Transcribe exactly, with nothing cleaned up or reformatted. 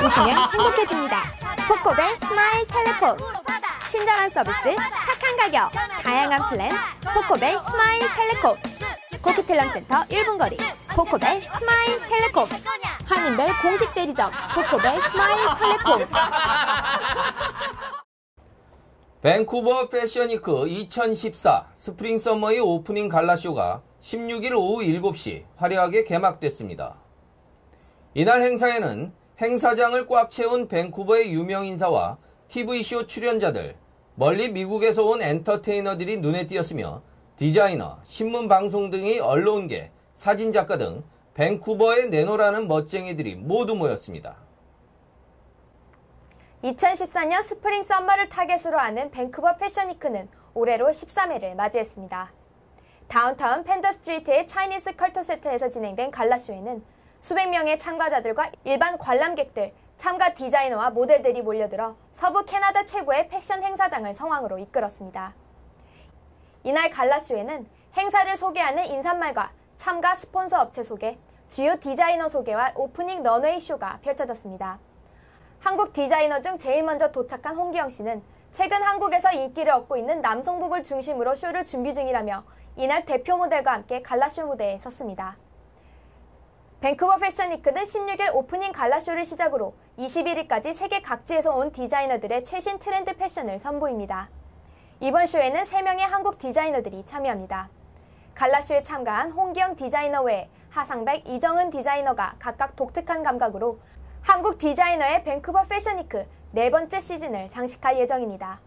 웃으면 행복해집니다. 코코벨 스마일 텔레콤. 친절한 서비스, 착한 가격, 다양한 플랜. 코코벨 스마일 텔레콤. 코키텔남센터 일 분 거리. 코코벨 스마일 텔레콤. 한인벨 공식 대리점. 코코벨 스마일 텔레콤. 밴쿠버 패션위크 이천십사 스프링 서머의 오프닝 갈라쇼가 십육 일 오후 일곱 시 화려하게 개막됐습니다. 이날 행사에는 행사장을 꽉 채운 밴쿠버의 유명 인사와 티비쇼 출연자들, 멀리 미국에서 온 엔터테이너들이 눈에 띄었으며 디자이너, 신문방송 등의 언론계, 사진작가 등 밴쿠버에 내노라는 멋쟁이들이 모두 모였습니다. 이천십사 년 스프링 썸머를 타겟으로 하는 밴쿠버 패션위크는 올해로 십삼 회를 맞이했습니다. 다운타운 펜더 스트리트의 차이니스 컬처 센터에서 진행된 갈라쇼에는 수백 명의 참가자들과 일반 관람객들, 참가 디자이너와 모델들이 몰려들어 서부 캐나다 최고의 패션 행사장을 성황으로 이끌었습니다. 이날 갈라쇼에는 행사를 소개하는 인사말과 참가 스폰서 업체 소개, 주요 디자이너 소개와 오프닝 런웨이 쇼가 펼쳐졌습니다. 한국 디자이너 중 제일 먼저 도착한 홍기영 씨는 최근 한국에서 인기를 얻고 있는 남성복을 중심으로 쇼를 준비 중이라며 이날 대표 모델과 함께 갈라쇼 무대에 섰습니다. 밴쿠버 패션위크는 십육 일 오프닝 갈라쇼를 시작으로 이십일 일까지 세계 각지에서 온 디자이너들의 최신 트렌드 패션을 선보입니다. 이번 쇼에는 세 명의 한국 디자이너들이 참여합니다. 갈라쇼에 참가한 홍기영 디자이너 외에 하상백, 이정은 디자이너가 각각 독특한 감각으로 한국 디자이너의 밴쿠버 패션위크 네 번째 시즌을 장식할 예정입니다.